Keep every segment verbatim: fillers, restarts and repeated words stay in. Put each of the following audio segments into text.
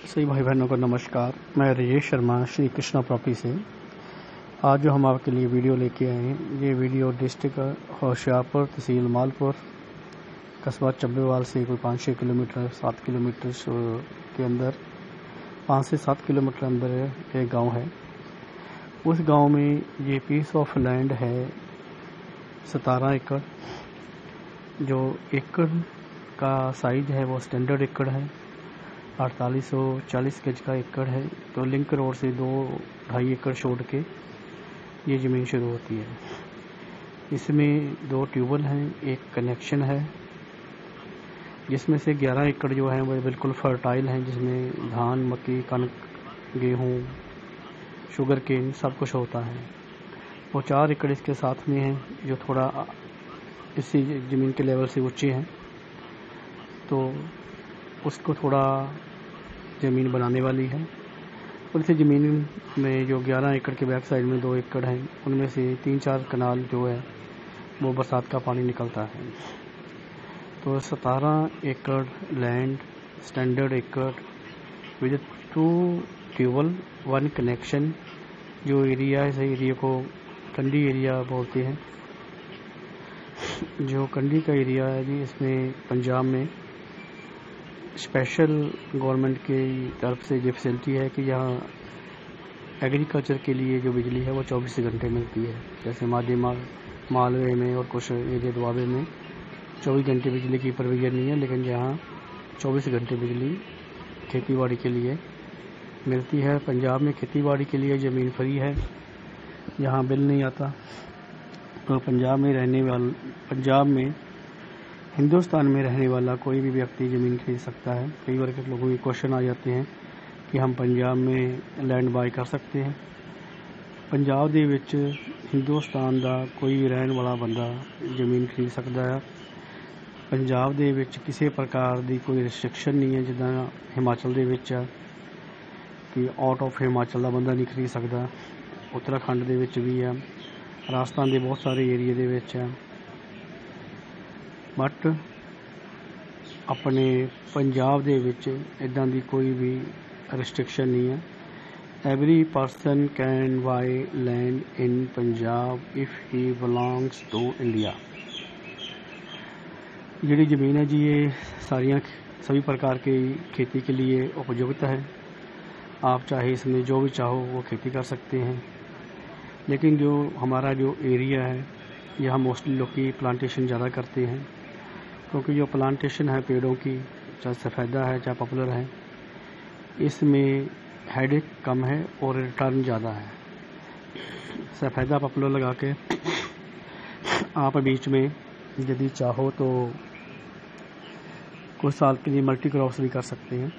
सभी भाई बहनों को नमस्कार। मैं राजेश शर्मा श्री कृष्णा प्रॉपर्टी से आज जो हम आपके लिए वीडियो लेके आए हैं, ये वीडियो डिस्ट्रिक्ट होशियारपुर, तहसील मालपुर, कस्बा चब्बेवाल से कोई पाँच छः किलोमीटर सात किलोमीटर के अंदर पाँच से सात किलोमीटर अंदर एक गांव है। उस गांव में ये पीस ऑफ लैंड है सतारह एकड़। जो एकड़ का साइज है वो स्टैंडर्ड एकड़ है, अड़तालीस सौ चालीस गज का एकड़ है। तो लिंक रोड से दो ढाई एकड़ छोड़ के ये ज़मीन शुरू होती है। इसमें दो ट्यूबवेल हैं, एक कनेक्शन है, जिसमें से ग्यारह एकड़ जो है वो बिल्कुल फर्टाइल हैं, जिसमें धान, मक्की, कनक, गेहूँ, शुगर केन सब कुछ होता है। वो चार एकड़ इसके साथ में हैं जो थोड़ा इसी ज़मीन के लेवल से ऊँचे हैं, तो उसको थोड़ा ज़मीन बनाने वाली है। और इस ज़मीन में जो ग्यारह एकड़ के बैक साइड में दो एकड़ हैं, उनमें से तीन चार कनाल जो है वो बरसात का पानी निकलता है। तो सतारह एकड़ लैंड, स्टैंडर्ड एकड़ with two tubewell, one connection. जो एरिया है, सही एरिया को कंडी एरिया बोलते हैं। जो कंडी का एरिया है जी, इसमें पंजाब में स्पेशल गवर्नमेंट की तरफ से ये फैसिलिटी है कि यहाँ एग्रीकल्चर के लिए जो बिजली है वो चौबीस घंटे मिलती है। जैसे मादी माल मालवे में और कुछ एरिया दुआबे में चौबीस घंटे बिजली की प्रोविजन नहीं है, लेकिन यहाँ चौबीस घंटे बिजली खेती बाड़ी के लिए मिलती है। पंजाब में खेती बाड़ी के लिए ज़मीन फ्री है, यहाँ बिल नहीं आता। तो पंजाब में रहने वाले पंजाब में हिंदुस्तान में रहने वाला कोई भी व्यक्ति ज़मीन खरीद सकता है। कई बार के लोगों के क्वेश्चन आ जाते हैं कि हम पंजाब में लैंड बाय कर सकते हैं। पंजाब दे विच हिंदुस्तान का कोई भी रहने वाला बंदा ज़मीन खरीद सकता है। पंजाब दे विच किसी प्रकार की कोई रिस्ट्रिक्शन नहीं है, जिदा हिमाचल दे विच कि आउट ऑफ हिमाचल का बंदा नहीं खरीद सकता। उत्तराखंड दे विच भी है, राजस्थान के बहुत सारे एरिए दे विच है, बट अपने पंजाब दे विच इदां दी कोई भी रिस्ट्रिक्शन नहीं है। Every person can buy land in Punjab if he belongs to India. जी ज़मीन है जी, ये सारियाँ सभी प्रकार की खेती के लिए उपयुक्त है। आप चाहे इसमें जो भी चाहो वो खेती कर सकते हैं। लेकिन जो हमारा जो एरिया है, यहाँ मोस्टली लोग की प्लांटेशन ज़्यादा करते हैं, क्योंकि जो प्लांटेशन है पेड़ों की, चाहे सफ़ेदा है चाहे पॉपुलर है, इसमें हेडेक कम है और रिटर्न ज़्यादा है। सफ़ेदा पॉपुलर लगा के आप बीच में यदि चाहो तो कुछ साल के लिए मल्टी क्रॉप्स भी कर सकते हैं।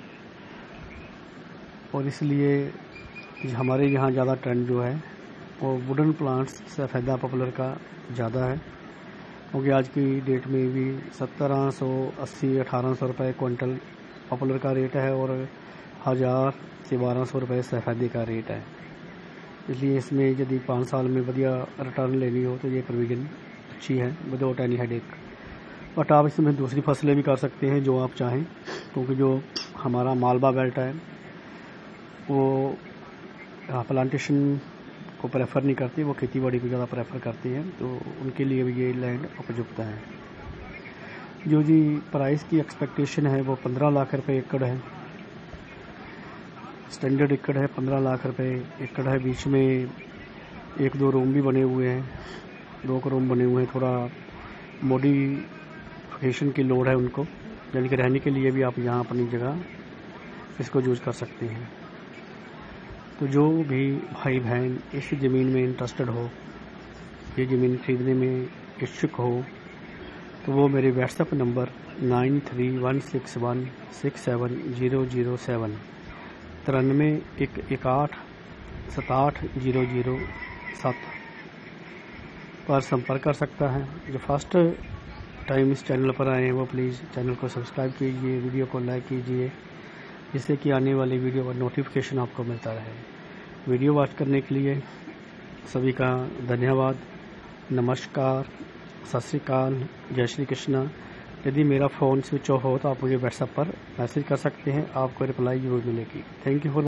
और इसलिए हमारे यहाँ ज़्यादा ट्रेंड जो है वो वुडन प्लांट्स सफ़ेदा पॉपुलर का ज़्यादा है, क्योंकि आज की डेट में भी सत्रह सौ अस्सी अठारह सौ रुपये क्विंटल पॉपुलर का रेट है और हज़ार से बारह सौ रुपये सफ़ेदे का रेट है। इसलिए इसमें यदि पाँच साल में बढ़िया रिटर्न लेनी हो तो ये प्रोविज़न अच्छी है विदाउट एनी हेडेक। बट आप इसमें दूसरी फसलें भी कर सकते हैं जो आप चाहें, क्योंकि जो हमारा मालवा बेल्ट है वो प्लांटेशन को प्रेफर नहीं करती, वो खेती बाड़ी को ज़्यादा प्रेफर करती हैं, तो उनके लिए भी ये लैंड उपयुक्त है। जो जी प्राइस की एक्सपेक्टेशन है वो पंद्रह लाख रुपए एकड़ है। स्टैंडर्ड एकड़ है, पंद्रह लाख रुपए एकड़ है। बीच में एक दो रूम भी बने हुए हैं, दो रूम बने हुए हैं। थोड़ा मॉडिफिकेशन की लोड है उनको, यानी कि रहने के लिए भी आप यहाँ अपनी जगह इसको यूज़ कर सकते हैं। तो जो भी भाई बहन इस ज़मीन में इंटरेस्टेड हो, ये ज़मीन खरीदने में इच्छुक हो, तो वो मेरे WhatsApp number nine three one six one six seven zero zero seven तिरानवे एक इकाठ सताहठ जीरो जीरो सात पर संपर्क कर सकता है। जो फर्स्ट टाइम इस चैनल पर आए हैं वो प्लीज़ चैनल को सब्सक्राइब कीजिए, वीडियो को लाइक कीजिए, जिससे कि आने वाली वीडियो का नोटिफिकेशन आपको मिलता रहे। वीडियो वॉच करने के लिए सभी का धन्यवाद। नमस्कार, सत श्री अकाल, जय श्री कृष्णा। यदि मेरा फ़ोन स्विच ऑफ हो तो आप मुझे व्हाट्सएप पर मैसेज कर सकते हैं, आपको रिप्लाई ज़रूर मिलेगी। Thank you for